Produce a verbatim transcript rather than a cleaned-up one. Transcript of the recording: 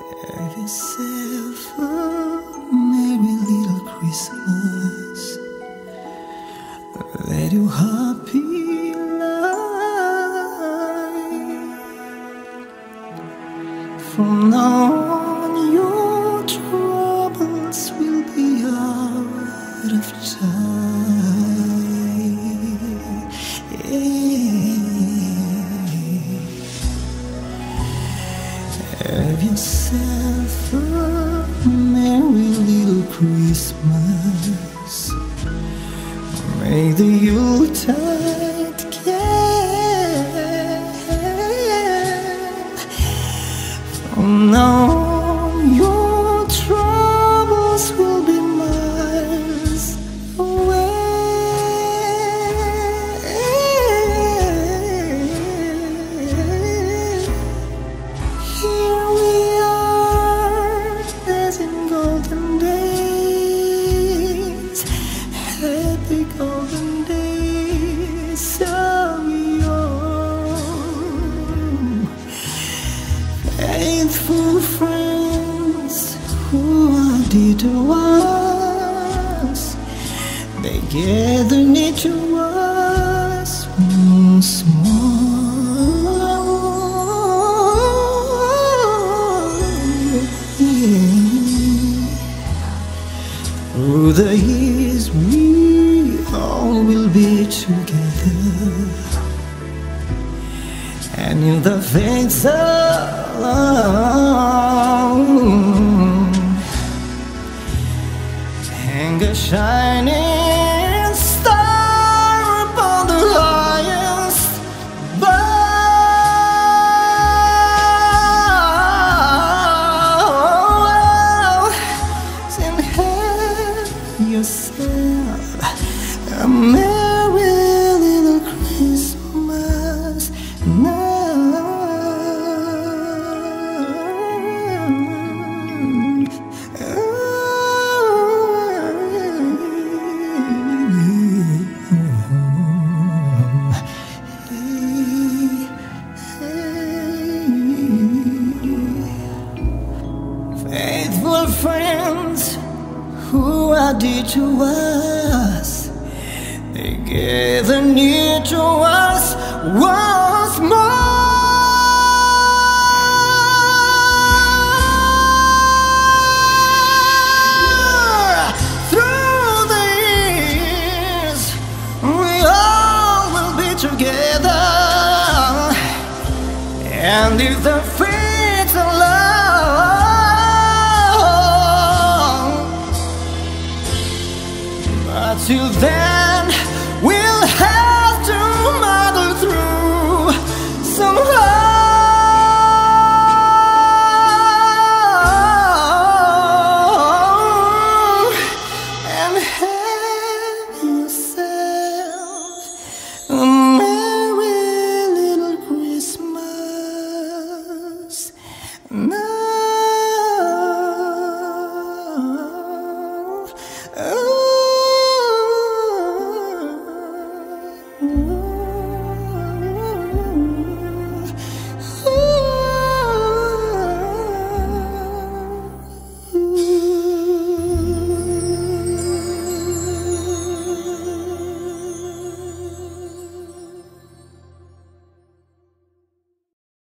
Have yourself a merry little Christmas. Let your happy life. From now on, your troubles will be out of time. Have yourself a merry little Christmas. May the Yuletide care. From now on, your troubles will be miles away. Here we are, as in golden days, happy golden days of yore. Faithful friends who are dear to us, they gather near to us once more. Yeah. Through the years we all will be together, and in the face of hang a shining star upon the highest bough. And have yourself a merry little Christmas now. Faithful friends who are dear to us, they gather near to us once more. Through the years, we all will be together, and if the